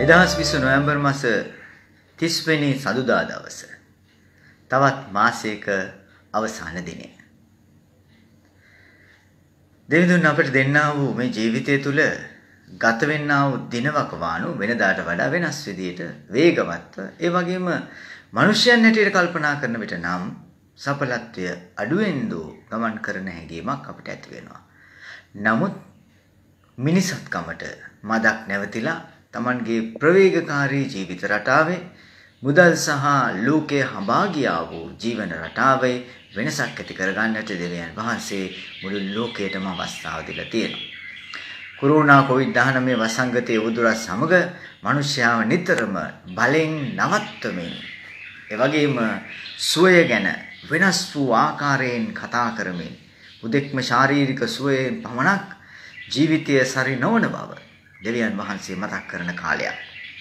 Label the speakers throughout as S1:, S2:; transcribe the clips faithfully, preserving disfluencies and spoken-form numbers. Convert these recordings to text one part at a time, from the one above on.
S1: දෙදහස් විස්ස නොවැම්බර් මාස තිස් වෙනි සඳුදා දවස. තවත් මාසයක අවසාන දිනය. දෙවිඳුන් අපට දෙන්නා වූ මේ ජීවිතය තුළ ගත වෙන්නා වූ දිනවක වාණු වෙනදාට වඩා වෙනස් විදියට වේගවත්ව ඒ වගේම මිනිසයන් හැටියට කල්පනා කරන විට නම් සඵලත්වය අඩුවෙන් දෝ ගමන් කරන හැඟීමක් අපිට ඇති වෙනවා. නමුත් මිනිසත්කමට මදක් නැවතිලා තමන්ගේ ප්‍රවේගකාරී ජීවිත රටාවේ මුදල් සහ ලෝකයේ හඹා ගියා වූ ජීවන රටාවේ වෙනසක් ඇති කරගන්නට දෙවියන් වහන්සේ මුළු ලෝකයටම අවස්ථාව දීලා තියෙනවා. කොරෝනා කොවිඩ් දහනවය වසංගතයේ උදුරත් සමග මිනිස්යාව නිතරම බලෙන් නවත්වමින් ඒ වගේම සුවය ගැන වෙනස් වූ ආකාරයෙන් කතා කරමින් උදෙක්ම ශාරීරික සුවයෙන් පමණක් ජීවිතය සරි නොවන බව දෙවියන් වහන්සේ මතක් කරන කාලයක්.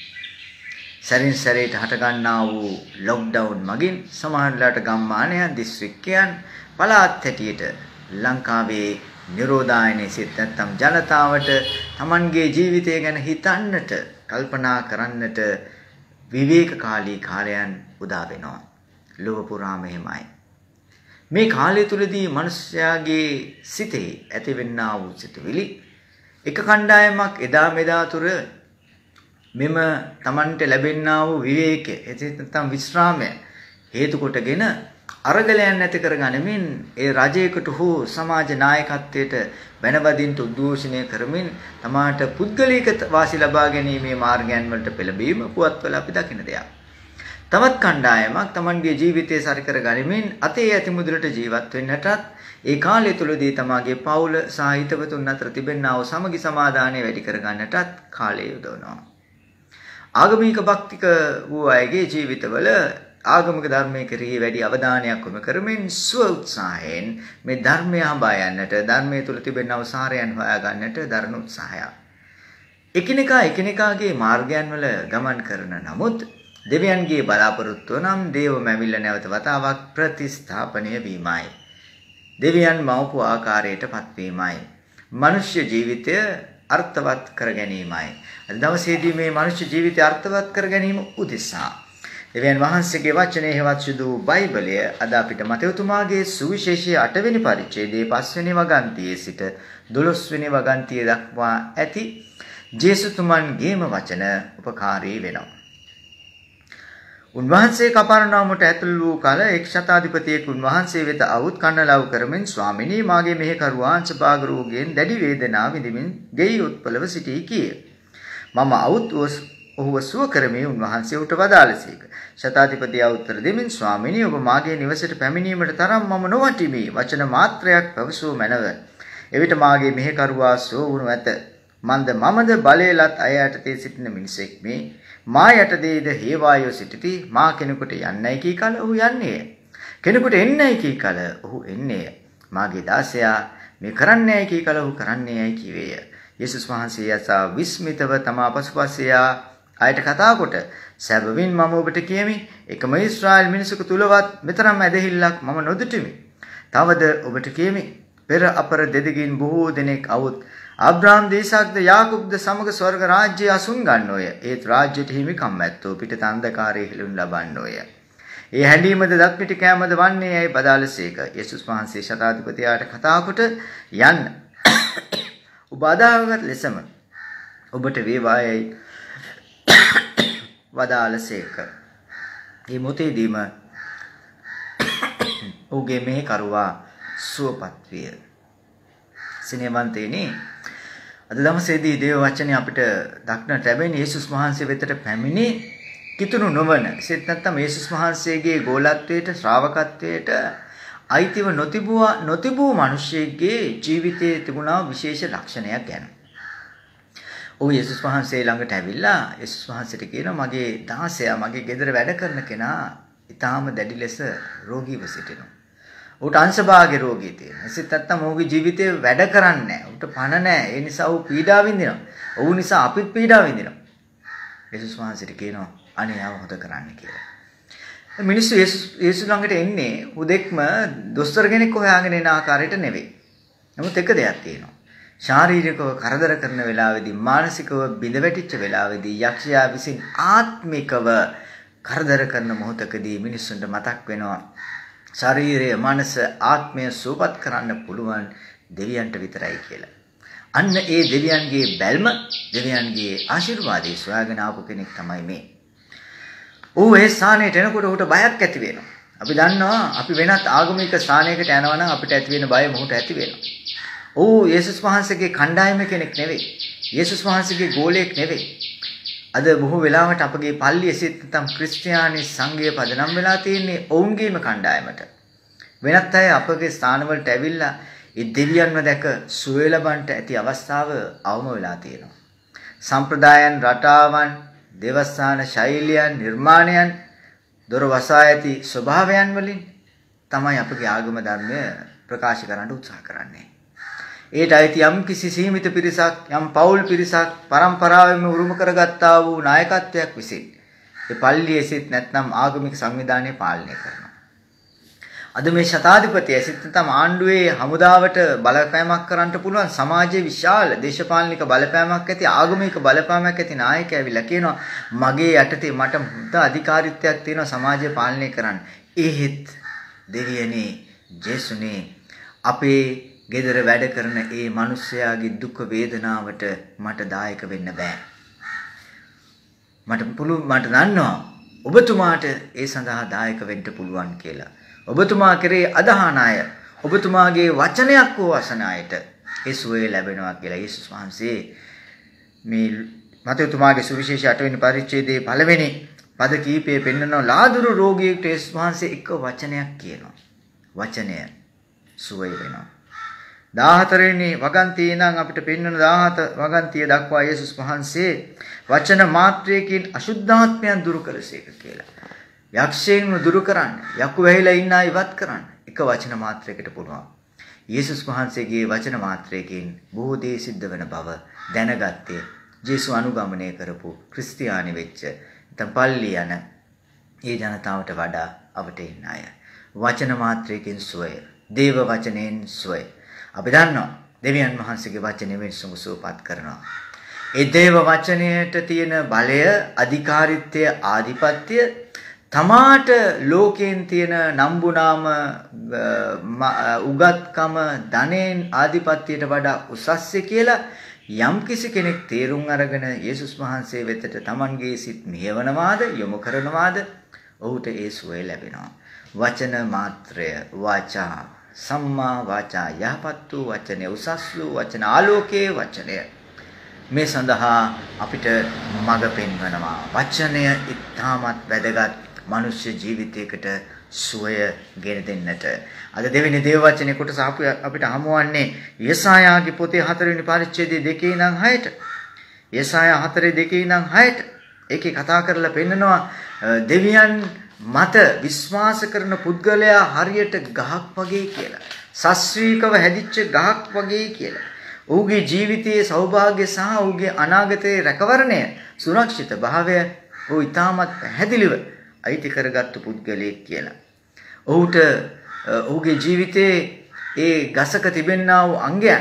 S1: සැරින් සැරේට හටගන්නා වූ ලොක්ඩවුන් මගින් සමහරලාට ගම්මානයන් දිස්ත්‍රික්කයන් පළාත් හැටියට ලංකාවේ නිරෝධායනයේ සිට නැත්නම් ජනතාවට Tamanගේ ජීවිතය ගැන හිතන්නට කල්පනා කරන්නට විවේකකාලී කාලයන් උදා වෙනවා. ලෝක පුරාම එහෙමයි. මේ කාලය තුලදී මිනිස්යාගේ සිතේ ඇතිවෙනා වූ සිතුවිලි එක කණ්ඩායමක් එදා මෙදා තුර මෙම Tamanට ලැබෙනා වූ විවේකය එතෙත් නැත්නම් විශ්‍රාමය හේතු කොටගෙන අරගලයන් නැති කරගනිමින් ඒ රජයකට හෝ සමාජ නායකත්වයට වෙනවදින්ට උද්ඝෝෂණය කරමින් තමාට පුද්ගලික වාසි ලබා ගැනීමේ මාර්ගයන් වලට පෙළඹීම පුවත්වල අපි දකින දෙයක්. තවත් කණ්ඩායමක් Tamanගේ ජීවිතය සරි කර ගනිමින් අතේ ඇති මුදලට ජීවත් වෙන්නටත් ඒ කාලය තුලදී තමාගේ පවුල සහ හිතවතුන් අතර තිබෙනා වූ සමගි සමාදානය වැඩි කර ගන්නටත් කාලය යොදවනවා. ආගමික භක්තික වූ අයගේ ජීවිතවල ආගමික ධර්මයේ කෙරෙහි වැඩි අවධානයක් යොමු කරමින් ස්ව උත්සාහයෙන් මේ ධර්මය හඹා යන්නට ධර්මයේ තුල තිබෙන අවසාරයන් හොයා ගන්නට දරන උත්සාහය. එකිනෙකා එකිනෙකාගේ මාර්ගයන් වල ගමන් කරන නමුත් දෙවියන්ගේ බලාපොරොත්තුව නම් දේව මැවිල්ල නැවත වතාවක් ප්‍රතිස්ථාපනය වීමයි. දෙවියන් මවපු ආකාරයට පත්වීමයි. මනුෂ්‍ය ජීවිතය අර්ථවත් කර ගැනීමයි. අද දවසේදී මේ මනුෂ්‍ය ජීවිතය අර්ථවත් කර ගැනීම උදෙසා දෙවියන් වහන්සේගේ වචනේ හේවත් සුදු බයිබලය අද අපිට මතෙව්තුමාගේ සුවිශේෂී අට වෙනි පරිච්ඡේදයේ පස් වෙනි වගන්තියේ සිට දොළොස් වෙනි වගන්තිය දක්වා ඇති ජේසුතුමන්ගේම වචන උපකාරී වෙනවා. උන්වහන්සේ කපර්නාමුට ඇතුළු වූ කල එක් ශතාධිපතියෙක් උන්වහන්සේ වෙත අවුත් කන්නලව් කරමින් ස්වාමිනී මාගේ මෙහෙකරුවා අංශභාග රෝගයෙන් දැඩි වේදනාව විඳිමින් ගෙයි උත්පලව සිටී කීය. මම අවුත් ඔහුව සුව කරමි උන්වහන්සේ උට වදාළසේක. ශතාධිපතියා උත්තර දෙමින් ස්වාමිනී ඔබ මාගේ නිවසට පැමිණීමට තරම් මම නොවටිමි වචන මාත්‍රයක් පැවසූ මැනව. එවිට මාගේ මෙහෙකරුවා සුව වුණු ඇත. මන්ද මමද බලයලත් අය යටතේ සිටින මිනිසෙක් මේ මා යටතේද හේවායෝ සිටිති මා කෙනෙකුට යන්නයි කී කල ඔහු යන්නේය. කෙනෙකුට එන්නයි කී කල ඔහු එන්නේය. මාගේ දාසයා මේ කරන්නේයි කී කල ඔහු කරන්නේයි කීවේය. යේසුස් වහන්සේ යසා විස්මිතව තමා පසුපසයා අයට කතා කොට සැබවින් මම ඔබට කියමි එකම ඊශ්‍රායල් මිනිසෙකු තුලවත් මෙතරම් ඇදහිල්ලක් මම නොදුටිමි. තවද ඔබට කියමි පෙර අපර දෙදගින් බොහෝ දෙනෙක් අවුත් අබ්‍රාහම් දේශාක්ද යාකෝබ්ද සමග ස්වර්ග රාජ්‍යය අසුන් ගන්නෝය. ඒත් රාජ්‍යයට හිමිකම් ඇත්තෝ පිටත අන්ධකාරයේ හිලුන් ලබන්නෝය. ඒ හැඬීමද දක්මිටි කෑමද වන්නේ යයි බදාලසේක. යේසුස් වහන්සේ ශතාධිපතියාට කතා කොට යන්න ඔබ අදාළගත් ලෙසම ඔබට වේවායයි වදාළසේක. මේ මොතේදීම ඔහුගේ මෙහෙකරුවා සුවපත් විය. සිනේවන්තේනි අද දවසේදී දේව වචනේ අපිට දක්නට ලැබෙන යේසුස් වහන්සේ වෙතට පැමිණි කිතුණු නොවන සෙත් නැත්නම් යේසුස් වහන්සේගේ ගෝලත්වයට ශ්‍රාවකත්වයට අයිතිව නොතිබුවා නොතිබූ මිනිසෙක්ගේ ජීවිතයේ තිබුණා විශේෂ ලක්ෂණයක් ගැන. ඔහු යේසුස් වහන්සේ ළඟට ඇවිල්ලා යේසුස් වහන්සේට කියනවා මගේ දාසයා මගේ ගෙදර වැඩ කරන කෙනා ඊටාම දැඩි ලෙස රෝගීව සිටිනවා. උට අංශභාගයේ රෝගී තියෙනවා. එසේත් නැත්නම් ඔහුගේ ජීවිතේ වැඩ කරන්නේ නැහැ. උට පණ නැහැ. ඒ නිසා ඔහු පීඩා විඳිනවා. ඔහු නිසා අපිත් පීඩා විඳිනවා. යේසුස් වහන්සේට කියනවා අනේ ආව හොද කරන්න කියලා. මිනිස්සු යේසුස් යේසුස් ළඟට එන්නේ උදෙක්ම දොස්තර කෙනෙක් හොයාගෙන එන ආකාරයට නෙවෙයි. නමුත් එක දෙයක් තියෙනවා. ශාරීරිකව කරදර කරන වෙලාවේදී මානසිකව බිඳ වැටිච්ච වෙලාවේදී යක්ෂයා විසින් ආත්මිකව කරදර කරන මොහොතකදී මිනිස්සුන්ට මතක් වෙනවා ශාරීරිය මනස ආත්මය සූපත් කරන්න පුළුවන් දෙවියන්ට විතරයි කියලා. අන්න ඒ දෙවියන්ගේ බැල්ම දෙවියන්ගේ ආශිර්වාදයේ සොයාගෙන ආපු කෙනෙක් තමයි මේ. ඌ ඒ ස්ථානයට එනකොට ඌට බයක් ඇති වෙනවා. අපි දන්නවා අපි වෙනත් ආගමික ස්ථානයකට යනවා නම් අපිට ඇති වෙන බය මොහොත ඇති වෙනවා. ඌ යේසුස් වහන්සේගේ කණ්ඩායම කෙනෙක් නෙවෙයි. යේසුස් වහන්සේගේ ගෝලයක් නෙවෙයි. අද බොහෝ වෙලාවට අපගේ පල්ලියේ සිට තම ක්‍රිස්තියානි සංඝය පදනම් වෙලා තියෙන්නේ ඔවුන්ගේම කණ්ඩායමට. වෙනත් අය අපගේ ස්ථානවලට ඇවිල්ලා ඒ දෙවියන්ව දැක සුවය ලබන්නට ඇති අවස්ථාව අවම වෙලා තියෙනවා. සම්ප්‍රදායන් රටාවන් දේවස්ථාන ශෛලියන් නිර්මාණයන් දොර වසා ඇති ස්වභාවයන් වලින් තමයි අපගේ ආගම ධර්මය ප්‍රකාශ කරන්න උත්සාහ කරන්නේ. ඒට අයිති යම් කිසි සීමිත පිරිසක් යම් පෞල් පිරිසක් පරම්පරාවෙම උරුම කරගත්තා වූ නායකත්වයක් විසින් ඒ පල්ලියේ සිට නැත්නම් ආගමික සංවිධානය පාලනය කරනවා. අද මේ ශතාධිපතිය සිට තම ආණ්ඩුවේ හමුදාවට බලපෑමක් කරන්න පුළුවන් සමාජයේ විශාල දේශපාලනික බලපෑමක් ඇති ආගමික බලපෑමක් ඇති නායකයා ඇවිල්ලා කියනවා මගේ යටතේ මට මුද අධිකාරීත්වයක් තියෙනවා සමාජය පාලනය කරන්න. ඒත් දෙවියනේ ජේසුනේ අපේ ගෙදර වැඩ කරන ඒ මිනිස්යාගේ දුක් වේදනාවට මට දායක වෙන්න බෑ. මට පුළුවන් මට දන්නවා ඔබතුමාට ඒ සඳහා දායක වෙන්න පුළුවන් කියලා. ඔබතුමා කරේ අදහන අය ඔබතුමාගේ වචනයක් වූ අසන අයට ඒ සුවය ලැබෙනවා කියලා යේසුස් වහන්සේ මේ මතයතුමාගේ සුවිශේෂ අට වෙනි පරිච්ඡේදයේ පළවෙනි පද කීපයේ පෙන්වනවා ලාදුරු රෝගියෙකුට යේසුස් වහන්සේ එක වචනයක් කියනවා. වචනය සුවය වෙනවා. දාහතර වෙනි වගන්තියේ ඉඳන් අපිට පෙන්වන දාහත වගන්තිය දක්වා යේසුස් වහන්සේ වචන මාත්‍රයකින් අශුද්ධාත්මයන් දුරු කළසේක කියලා. යක්ෂයන්ව දුරු කරන්න, යකු වැහිලා ඉන්න අය ඉවත් කරන්න එක වචන මාත්‍රයකට පුළුවන්. යේසුස් වහන්සේගේ වචන මාත්‍රයකින් බොහෝ දේ සිද්ධ වෙන බව දැනගත්තේ ජේසු අනුගමනය කරපු ක්‍රිස්තියානි වෙච්ච නැත්නම් පල්ලි යන ඒ ජනතාවට වඩා අපට ඉන්න අය. වචන මාත්‍රයකින් සුවය, දේව වචනයෙන් සුවය. අපි දන්නවා දෙවියන් වහන්සේගේ වචනේ මිනිස්සුන්ව සුවපත් කරනවා. ඒ දේව වචනයට තියෙන බලය, අධිකාරීත්වය, ආධිපත්‍ය තමාට ලෝකයෙන් තියෙන නම්බුනාම උගත්කම ධනෙන් ආධිපත්‍යයට වඩා උසස්ය කියලා යම් කිසි කෙනෙක් තේරුම් අරගෙන යේසුස් වහන්සේ වෙතට Tamanගේ සිත් මෙහෙවනවාද යොමු කරනවාද ඔහුට ඒ සුවය ලැබෙනවා. වචන මාත්‍රය වාචා සම්මා වාචා යහපත් වූ වචනය උසස් වූ වචන ආලෝකයේ වචනය මේ සඳහා අපිට මඟ පෙන්වනවා. වචනය ඉතාමත් වැදගත් මනුෂ්‍ය ජීවිතයකට සුවය ගෙන දෙන්නට. අද දෙවෙනි දේව වචනේ කොටස අපිට හමුවන්නේ යෙසායාගේ පොතේ හතරවෙනි පරිච්ඡේදයේ දෙකේ ඉඳන් හයට. යෙසායා හතරේ දෙකේ ඉඳන් හයට. ඒකේ කතා කරලා පෙන්නනවා දෙවියන් මත විශ්වාස කරන පුද්ගලයා හරියට ගහක් වගේ කියලා. සස්ත්‍රීකව හැදිච්ච ගහක් වගේ කියලා. ඔහුගේ ජීවිතයේ සෞභාග්‍ය සහ ඔහුගේ අනාගතයේ රැකවරණය සුරක්ෂිත භාවය ඔහු ඉතාමත් පැහැදිලිව අයිති කරගත්තු පුද්ගලයෙක් කියලා. ඔහුට ඔහුගේ ජීවිතයේ ඒ ගසක තිබෙනා වූ අංගයන්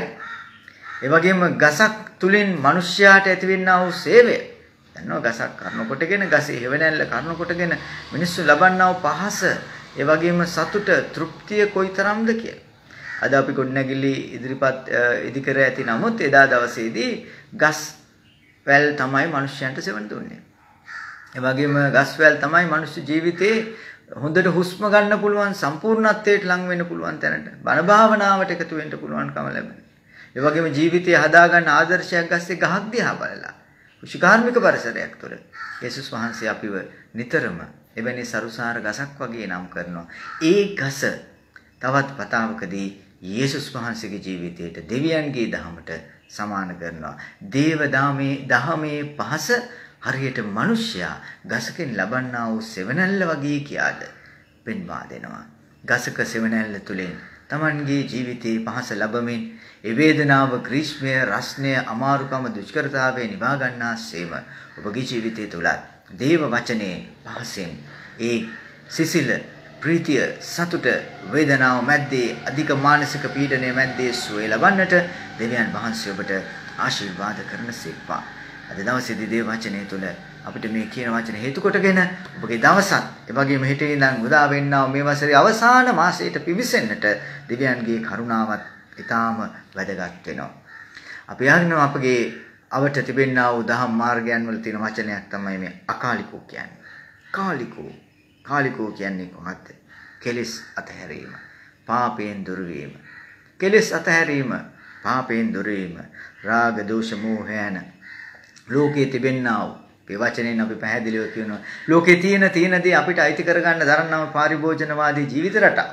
S1: ඒ වගේම ගසක් තුලින් මිනිස්යාට ඇතිවෙනා වූ සේවය දන්නවා ගසක් කරන කොටගෙන ගසේ හේවණැල්ල කරන කොටගෙන මිනිස්සු ලබන්නා වූ පහස ඒ වගේම සතුට තෘප්තිය කොයිතරම්ද කියලා. අද අපි ගොඩනැගිලි ඉදිරිපත් ඉදිකර ඇති නමුත් එදා දවසේදී ගස් වැල් තමයි මිනිස්යන්ට සෙවණ දුන්නේ. ඒ වගේම ගස් වැල් තමයි මිනිස්සු ජීවිතේ හොඳට හුස්ම ගන්න පුළුවන් සම්පූර්ණත්වයට ලං වෙන්න පුළුවන් තැනට බණ භාවනාවට එකතු වෙන්න පුළුවන්කම ලැබෙනවා. ඒ වගේම ජීවිතය හදාගන්න ආදර්ශයක් ගස්සේ ගහක් දිහා බලලා කෘෂිකාර්මික පරිසරයක් තුළ යේසුස් වහන්සේ අපිව නිතරම එවැනි සරුසාර ගසක් වගේ නම් කරනවා. ඒ ගස තවත් වතාවකදී යේසුස් වහන්සේගේ ජීවිතයට දෙවියන්ගේ දහමට සමාන කරනවා. දේව දාමේ දහමේ පහස හරියට මිනිසයා ගසකින් ලබන්නා වූ සෙවණැල්ල වගේ කියාද පෙන්වා දෙනවා. ගසක සෙවණැල්ල තුලින් Tamanගේ ජීවිතයේ පහස ලැබමින් ඒ වේදනාව, ග්‍රීෂ්මය, රස්නය, අමාරුකම, දුෂ්කරතාවය නිවා ගන්නාseම ඔබගේ ජීවිතය තුල දේව වචනේ පහසෙන් ඒ සිසිල ප්‍රීතිය සතුට වේදනාව මැද්දේ අධික මානසික පීඩනය මැද්දේ සුවය ලබන්නට දෙවියන් වහන්සේ ඔබට ආශිර්වාද කරන සේක්වා. අද දවසේදී දේව වචනය තුළ අපිට මේ කියන වචන හේතු කොටගෙන ඔබගේ දවසත් ඒ වගේම හෙට ඉඳන් උදා වෙන්නා මේ වසරේ අවසාන මාසයට පිවිසෙන්නට දෙවියන්ගේ කරුණාවත් ඊටාම වැදගත් වෙනවා. අපි යනවා අපගේ අවට තිබෙනා වූ දහම් මාර්ගයන් වල තියෙන වචනයක් තමයි මේ අකාලිකෝ කියන්නේ. කාලිකෝ කාලිකෝ කියන්නේ කොහොමද? කෙලෙස් අතහැරීම, පාපයෙන් දුර වීම. කෙලෙස් අතහැරීම, පාපයෙන් දුර වීම, රාග, දෝෂ, මෝහ යන ලෝකයේ තිබෙනා වූ මේ වචනෙන් අපි පැහැදිලිව කියනවා ලෝකේ තියෙන තියෙන දේ අපිට අයිති කරගන්න දරන්නම පාරිභෝජනවාදී ජීවිත රටාව.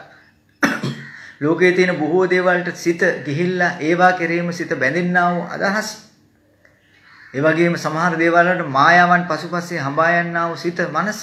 S1: ලෝකයේ තියෙන බොහෝ දේවල්ට සිත ගිහිල්ලා ඒවා කෙරෙහිම සිත බැඳෙන්නා වූ අදහස්. ඒ වගේම සමහර දේවල් වලට මායාවන් පසුපස්සේ හඹා යන්නා වූ සිත මනස.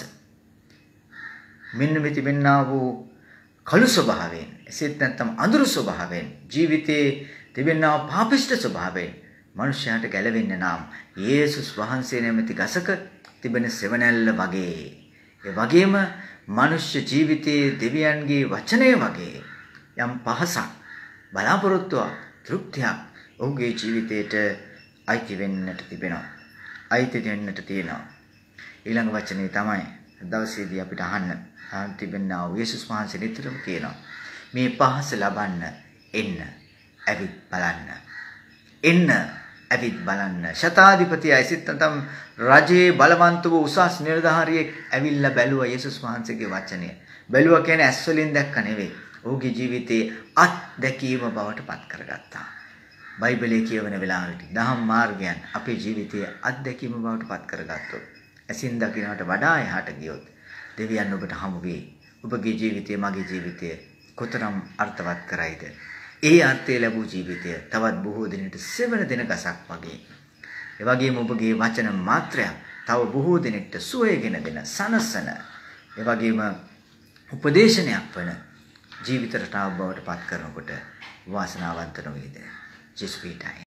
S1: මෙන්න මේ තිබෙන්නා වූ කළු ස්වභාවයෙන්, එසේත් නැත්නම් අඳුරු ස්වභාවයෙන්, ජීවිතයේ තිබෙනා පාපිෂ්ඨ ස්වභාවයෙන් මනුෂ්‍යයාට ගැලවෙන්න නම් යේසුස් වහන්සේ නැමැති ගසක තිබෙන සෙවණැල්ල වගේ. ඒ වගේම මනුෂ්‍ය ජීවිතයේ දෙවියන්ගේ වචනය වගේ යම් පහසක්, බලාපොරොත්තුවක්, තෘප්තියක් ඔහුගේ ජීවිතයට අයිති වෙන්නට තිබෙනවා. අයිති වෙන්නට තියෙනවා. ඊළඟ වචනේ තමයි දවසේදී අපිට අහන්න තිබෙනා වූ යේසුස් වහන්සේ නිතරම කියනවා මේ පහස ලබන්න එන්න, ඇවිත් බලන්න. එන්න ඇවිත් බලන්න. ශතාධිපති අයිසිතතම් රජේ බලවන්ත වූ උසස් නිලධාරියෙක් ඇවිල්ලා බැලුවා යේසුස් වහන්සේගේ වචනය. බැලුවා කියන්නේ ඇස් වලින් දැක්ක නෙවෙයි. ඔහුගේ ජීවිතේ අත්දැකීම බවට පත් කරගත්තා. බයිබලයේ කියවන වෙලාවට දහම් මාර්ගයන් අපේ ජීවිතයේ අත්දැකීම බවට පත් කරගත්තොත්, ඇසින් දකින්නට වඩා එහාට ගියොත් දෙවියන් ඔබට හමු වේ. ඔබගේ ජීවිතය මගේ ජීවිතය කොතරම් අර්ථවත් කරයිද? ඒ අර්ථය ලැබූ ජීවිතය තවත් බොහෝ දිනකට සෙවන දින ගසක් වගේ. ඒ වගේම ඔබගේ වචන මාත්‍රයක් තව බොහෝ දිනකට සුවයගෙන දෙන සනසන, ඒ වගේම උපදේශනයක් වන ජීවිත රටාව බවට පත් කරනකොට වාසනාවන්ත නොවේද? ජෙසුස්පීටයි.